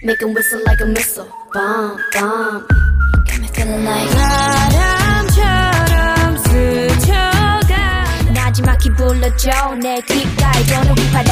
Make 'em whistle like a missile. Bomb, bomb. Got me feeling like 바람처럼 스쳐가 나지막히 불러줘 내 귓가에 도는 휘파람